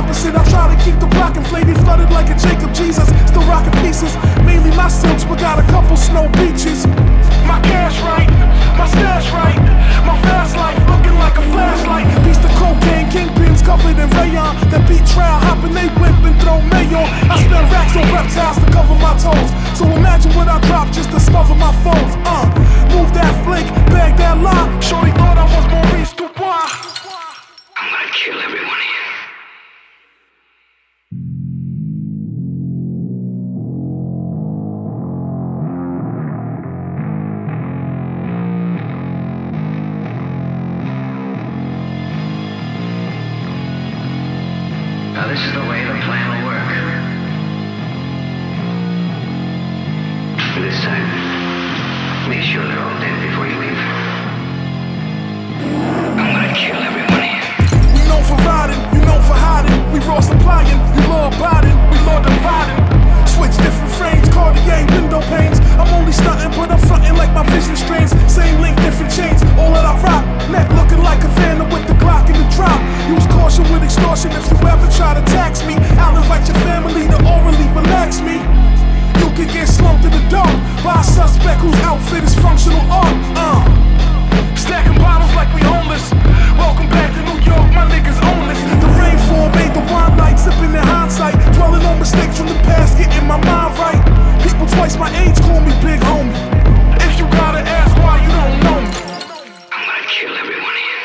opposite. I try to keep the block inflated, flooded like a Jacob Jesus. Still rocking pieces, mainly my silks, but got a couple snow beaches. My cash right, my stash right, my fast life looking like a flashlight. Beast of cocaine, kingpins covered in rayon. That beat trial, hopping they whip and throw mayo. I spend racks on reptiles to cover my toes. So imagine what I drop just to smother my foes. Move that flake, bag that lie. Shorty thought I was Maurice Dubois. I'm gonna kill everyone here. Now this is the way the plan will work. This time, make sure they're all dead before you leave. I'm gonna kill everyone here. We known for riding, you known for hiding. We raw supplying, you law abiding, we law dividing. Switch different frames, Cartier window panes. I'm only stunting, but I'm fronting like my vision strains. Same link, different chains, all that I rock. Neck looking like a Vanna with the Glock in the drop. Use caution with extortion if you ever try to tax me. I'll invite your family to orally relax me. You could get slumped in the dark by a suspect whose outfit is functional art. Stacking bottles like we homeless. Welcome back to New York, my niggas own this. The rainfall made the wine light, sipping in hindsight. Dwelling on mistakes from the past, getting my mind right. People twice my age call me big homie. If you gotta ask why, you don't know me. I'm gonna kill everyone here.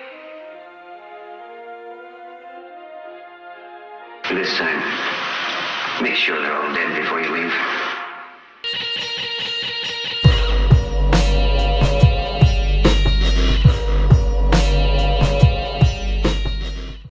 This time, make sure they're all dead before you leave.